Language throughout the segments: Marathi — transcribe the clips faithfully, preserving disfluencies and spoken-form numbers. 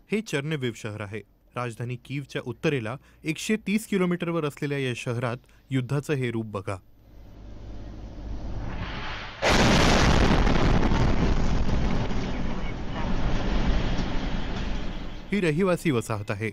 हे चर्नेविव शहर आहे. राजधानी कीवच्या उत्तरेला एकशे तीस किलोमीटरवर असलेल्या या शहरात युद्धाचं हे रूप बघा. ही रहिवासी वसाहत आहे.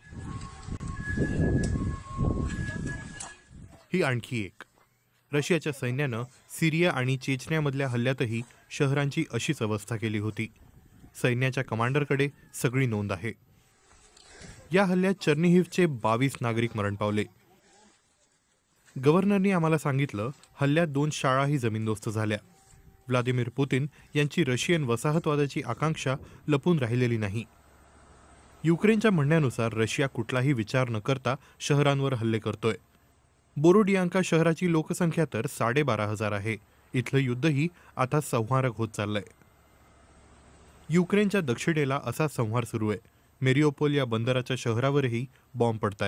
ही आणखी एक. रशियाच्या सैन्यानं सिरिया आणि चेचन्यामधल्या हल्ल्यातही शहरांची अशीच अवस्था केली होती. सैन्याच्या कमांडरकडे सगळी नोंद आहे. या हल्ल्यात चर्निहिवचे बावीस नागरिक मरण पावले. गव्हर्नरनी आम्हाला सांगितलं हल्ल्यात दोन शाळाही जमीनदोस्त झाल्या. व्लादिमीर पुतिन यांची रशियन वसाहतवादाची आकांक्षा लपून राहिलेली नाही. युक्रेनच्या म्हणण्यानुसार रशिया कुठलाही विचार न करता शहरांवर हल्ले करतोय. बोरोडियांका शहराची लोकसंख्या तर साडेबारा हजार आहे. इथलं युद्धही आता संहारक होत चाललंय. युक्रेनच्या दक्षिणेला असा संहार सुरू आहे. मेरिओपोल या बंदराच्या शहरावरही बॉम्ब पडतायत.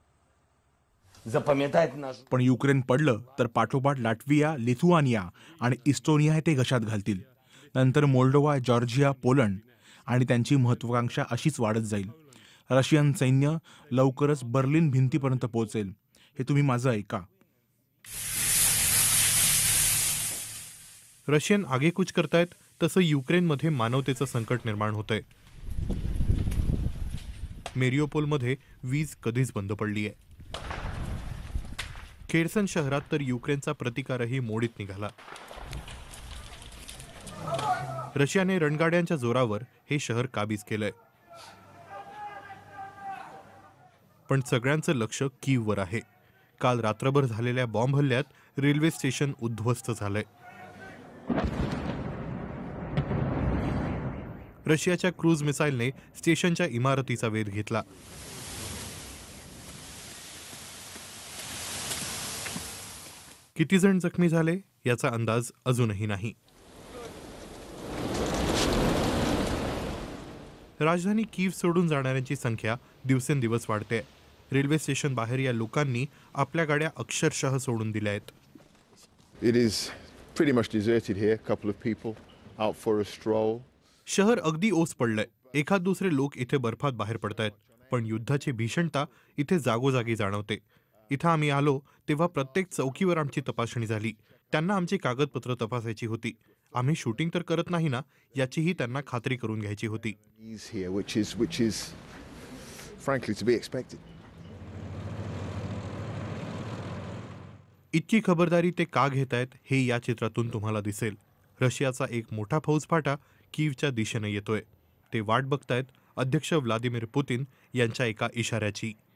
पण युक्रेन पडलं तर पाठोपाठ लाटविया, लिथुआनिया आणि इस्टोनिया ते घशात घालतील. नंतर मोल्डोवा, जॉर्जिया, पोलंड आणि त्यांची महत्वाकांक्षा अशीच वाढत जाईल. रशियन सैन्य लवकरच बर्लिन भिंतीपर्यंत पोहोचेल. हे तुम्ही माझं ऐका. रशियन आगेकूच करतायत तसं युक्रेनमध्ये मानवतेचं संकट निर्माण होतंय. मेरिओपोलमध्ये वीज कधीच बंद पडली आहे. खेर्सन शहरात तर युक्रेनचा प्रतिकारही मोडीत निघाला. रशियाने रणगाड्यांच्या जोरावर हे शहर काबीज केलंय. पण सगळ्यांचं लक्ष कीववर आहे. काल रात्रभर झालेल्या बॉम्ब हल्ल्यात रेल्वे स्टेशन उद्ध्वस्त झालंय. रशियाच्या क्रूज मिसाईलने स्टेशनच्या इमारतीचा वेध घेतला. किती जण जखमी झाले याचा अंदाज अजूनही नाही. राजधानी कीव सोडून जाणाऱ्यांची संख्या दिवसेंदिवस वाढते. रेल्वे स्टेशन बाहेर या लोकांनी आपल्या गाड्या अक्षरशः सोडून दिल्या आहेत. It is pretty much deserted here. A couple of people out for a stroll. शहर अगदी ओस पडलंय. एखाद दुसरे लोक इथे बर्फात बाहेर पडतायत. पण युद्धाची भीषणता इथे जागोजागी जाणवते. इथं आम्ही आलो तेव्हा प्रत्येक चौकीवर आमची तपासणी झाली. त्यांना आमची कागदपत्र तपासायची होती. आम्ही शूटिंग तर करत नाही ना याचीही त्यांना खात्री करून घ्यायची होती. Here, which is, which is, frankly, to be expected. इतकी खबरदारी ते का घेतायत हे या चित्रातून तुम्हाला दिसेल. रशियाचा एक मोठा फौजफाटा कीवच्या दिशेने येतोय. ते वाट बघतायत अध्यक्ष व्लादिमीर पुतिन यांच्या एका इशाऱ्याची.